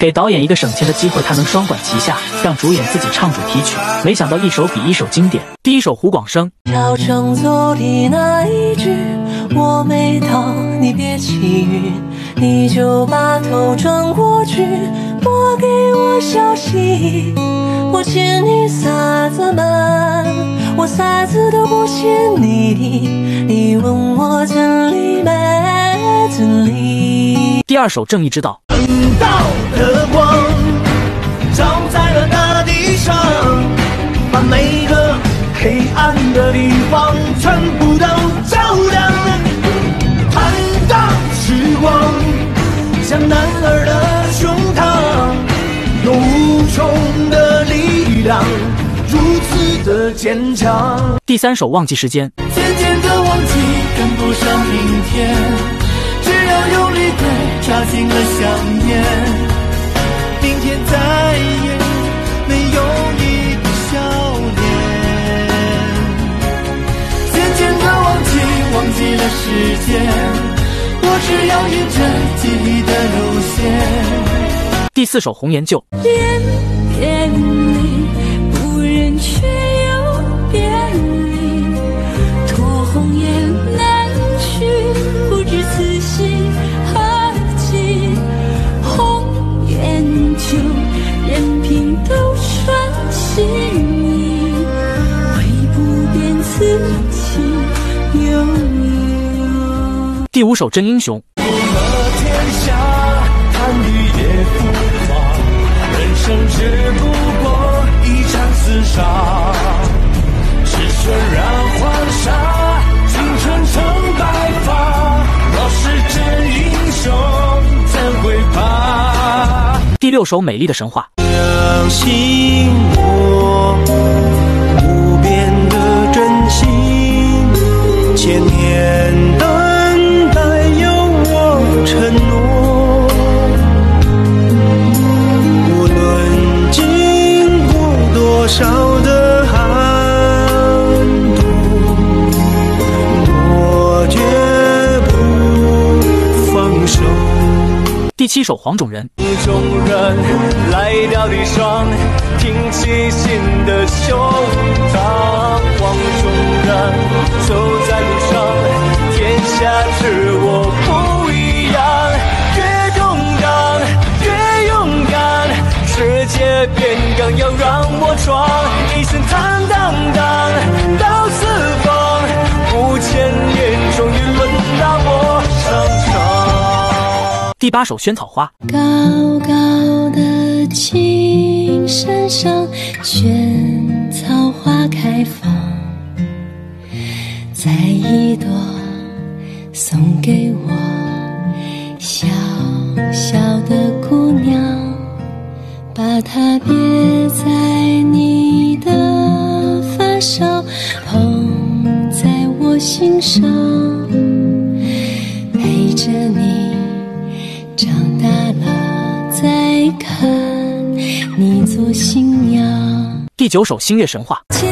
给导演一个省钱的机会，他能双管齐下，让主演自己唱主题曲。没想到一首比一首经典。第一首胡广生， 调整昨的那一句，我没到，你别起晕，你就把头转过去，拨给我消息。我欠你啥子嘛？我啥子都不欠你的，你问我真理没真理？ 第二首正义之道， 正道的光照在了大地上，把每个黑暗的地方全部都照亮。坦荡时光像男儿的胸膛，有无穷的力量，如此的坚强。 第三首忘记时间， 渐渐的忘记赶不上明天，只要用力对抓紧了想念，明天再也没有你的笑脸。渐渐的忘记了时间，我只要沿着记忆的路线。 第四首红颜旧， 点点里不忍却又别离，托红颜难去，不知此心何寄。红颜旧，任凭斗转星移，会不变此情悠悠。 第五首真英雄， 赢了天下，看雨也浮华，人生只不过一场厮杀，是渲染黄沙，青春成白发，若是真英雄怎会怕？ 第六首美丽的神话， 相信我不变的真心，千年等待有我承诺，无论经过多少的寒冬，我绝不放手。 第七首黄种人， 众人来到地上，挺起心的胸膛，黄种人走在路上，天下之我不一样，越动荡越勇敢，世界变刚要让我闯，一生坦荡荡到四方，5千年终于轮到我上场。 第八首萱草花， 高高的青山上，萱草花开放，摘一朵送给我小小的姑娘，把它别在你的发梢，捧在我心上，陪着你长大了再看你做新娘。 第九首星月神话， 牵